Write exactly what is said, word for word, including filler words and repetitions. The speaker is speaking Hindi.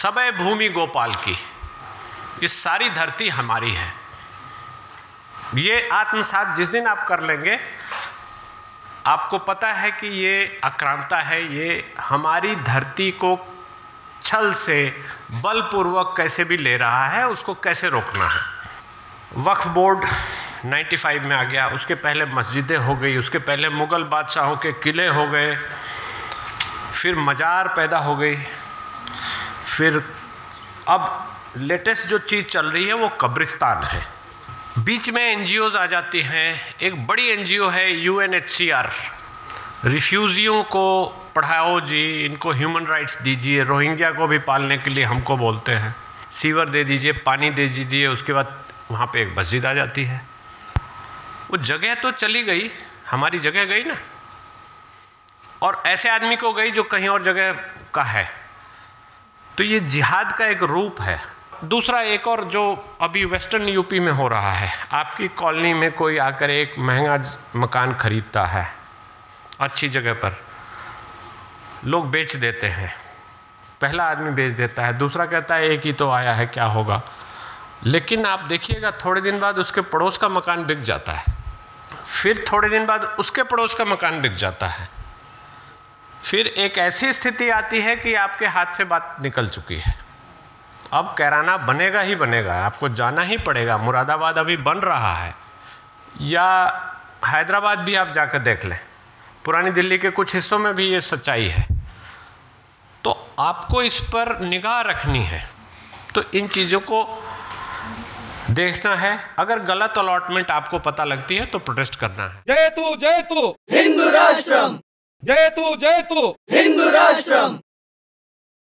सबे भूमि गोपाल की, ये सारी धरती हमारी है। ये आत्मसात जिस दिन आप कर लेंगे, आपको पता है कि ये आक्रांता है, ये हमारी धरती को छल से बलपूर्वक कैसे भी ले रहा है, उसको कैसे रोकना है। वक्फ बोर्ड पचानवे में आ गया, उसके पहले मस्जिदें हो गई, उसके पहले मुग़ल बादशाहों के किले हो गए, फिर मज़ार पैदा हो गई, फिर अब लेटेस्ट जो चीज़ चल रही है वो कब्रिस्तान है। बीच में एनजीओज आ जाती हैं। एक बड़ी एनजीओ है U N H C R, रिफ्यूजियों को पढ़ाओ जी, इनको ह्यूमन राइट्स दीजिए, रोहिंग्या को भी पालने के लिए हमको बोलते हैं, सीवर दे दीजिए, पानी दे दीजिए। उसके बाद वहाँ पे एक मस्जिद आ जाती है। वो जगह तो चली गई, हमारी जगह गई ना, और ऐसे आदमी को गई जो कहीं और जगह का है। तो ये जिहाद का एक रूप है। दूसरा एक और जो अभी वेस्टर्न यूपी में हो रहा है, आपकी कॉलोनी में कोई आकर एक महंगा मकान खरीदता है अच्छी जगह पर, लोग बेच देते हैं। पहला आदमी बेच देता है, दूसरा कहता है एक ही तो आया है, क्या होगा। लेकिन आप देखिएगा थोड़े दिन बाद उसके पड़ोस का मकान बिक जाता है, फिर थोड़े दिन बाद उसके पड़ोस का मकान बिक जाता है, फिर एक ऐसी स्थिति आती है कि आपके हाथ से बात निकल चुकी है। अब कैराना बनेगा ही बनेगा, आपको जाना ही पड़ेगा। मुरादाबाद अभी बन रहा है, या हैदराबाद भी आप जाकर देख लें, पुरानी दिल्ली के कुछ हिस्सों में भी ये सच्चाई है। तो आपको इस पर निगाह रखनी है, तो इन चीज़ों को देखना है। अगर गलत अलॉटमेंट आपको पता लगती है तो प्रोटेस्ट करना है। जय तू जय तू हिंदू राष्ट्रम, जय तू जय तू हिंदू राष्ट्रम।